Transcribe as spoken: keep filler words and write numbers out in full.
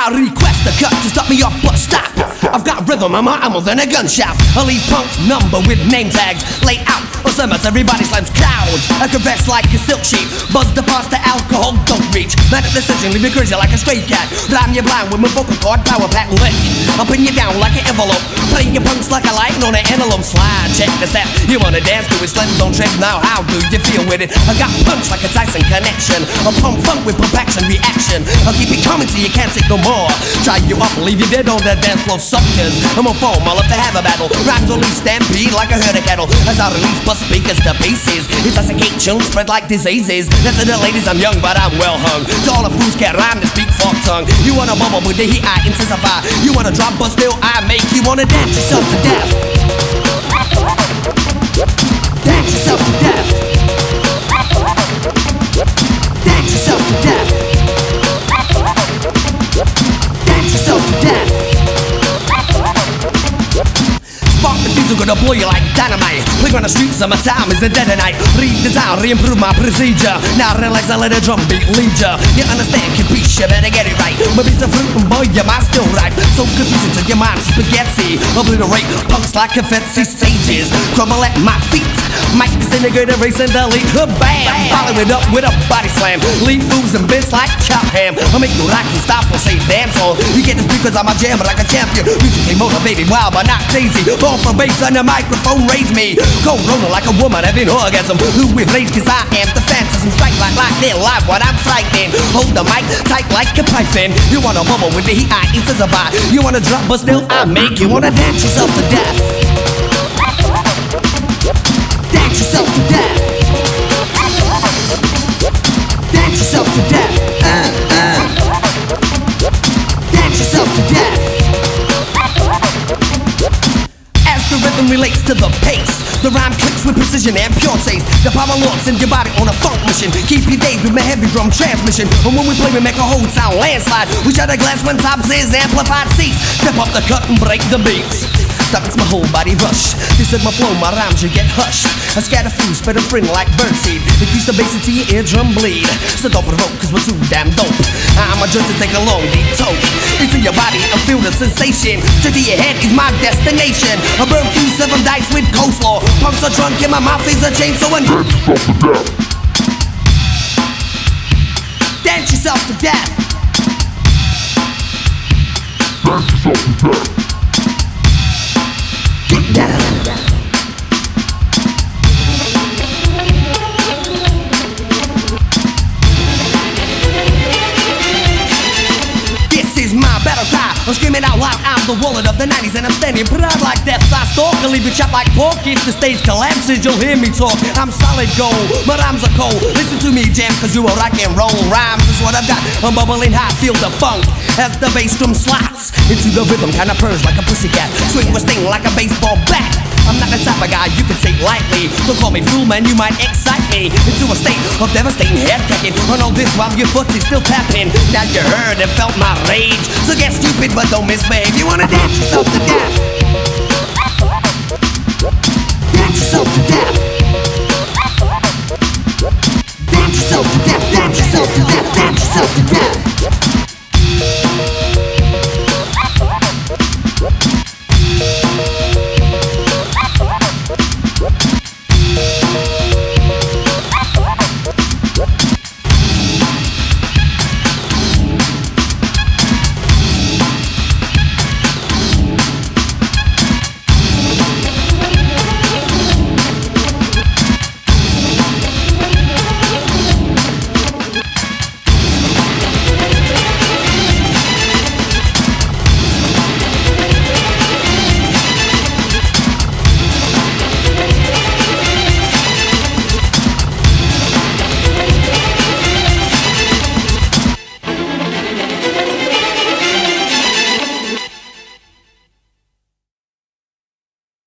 I request a cut to stop me off, but stop. I've got rhythm, I'm more ammo than a gunshot. I leave punks number with name tags laid out on summits, everybody slams clouds. I caress like a silk sheet, buzz the parts the alcohol don't reach. Mad at decision, leave you crazy like a stray cat. Rhyme you blind with my vocal cord, power pack lick. I'll pin you down like an envelope, play your punks like a light on an antelope. Slide, check the step, you wanna dance to it, slam don't trip. Now how do you feel with it? I got punch like a Tyson connection, a pump funk with pump action reaction. I'll keep it coming till you can't take no more. Try you up, leave you dead on that dance floor, suckers. I'm on foam, I love to have a battle. Rhymes only stampede like a herd of cattle. As I release bust speakers to pieces, it's a cake tunes spread like diseases. That's to the ladies, I'm young but I'm well hung. To all the fools can't rhyme to speak fork tongue. You wanna bubble with the heat I intensify. You wanna drop but still I make you wanna dance yourself to death. Dance yourself to death. Dance yourself to death. Dance yourself to death. Spark the fuse, gonna blow you like dynamite. Playing on the streets, summertime is the dead of night. Redesign, re-improve my procedure. Now relax and let the drum beat lead ya. You understand, capiche, you better get it right. My beats are fruit and boy, your mind's still right. So confusing to your mind's spaghetti. Obliterate punks like confetti stages. Crumble at my feet. Mike disintegrate, erase and delete. Bam! Follow it up with a body slam. Leave fools and bits like chop ham. I'll make you rock and stop or say dance on. You get this because I'm a jammer like a champion. Musically motivated, wild but not crazy. Born for bass on the microphone, raise me. Cold rolling like a woman having orgasm. Who with rage cause I am the phantasm. Strike like lightning, live when I'm frightening. Hold the mic tight like a python. You wanna bubble with the heat I intensify. You wanna drop but still I make. You wanna dance yourself to death. Dance yourself to death. Dance yourself to death. Uh, uh. Dance yourself to death. As the rhythm relates to the pace, the rhyme clicks with precision and pure taste. The power lords in your body on a funk mission. Keep your days with my heavy drum transmission. And when we play we make a whole sound landslide. We shatter glass when tops is amplified seats. Step up the cut and break the beats. That makes my whole body rush. This is my flow, my rhymes you get hushed. I scatter fuse, spread a friend like birdseed. Increase the bass into your eardrum bleed. So don't provoke cause we're too damn dope. I'm a just to take a long deep toke into your body and feel the sensation. Straight to your head is my destination. I burn fuse seven dice with coleslaw. Punks are drunk in my mouth is a chainsaw and dance yourself to death. Dance yourself to death. Get down. This is my battle cry. I'm screaming out loud, I'm the wallet of the nineties and I'm standing proud like death. I stalk, I'll leave you chopped like pork. If the stage collapses, you'll hear me talk. I'm solid gold, my rhymes are cold. Listen to me jam, cause you are rock and roll. Rhymes is what I've got, I'm bubbling hot, feel the funk as the bass drum slots into the rhythm, kinda purrs like a pussycat. Swing with sting like a baseball bat. I'm not the type of guy you can take lightly. Don't call me fool, man, you might excite me into a state of devastating head cracking. On all this while your foot is still tapping. Now you heard and felt my rage, so get stupid but don't misbehave. You wanna dance yourself to death. Dance yourself to death. Dance yourself to death. Dance yourself to death. Dance yourself to death.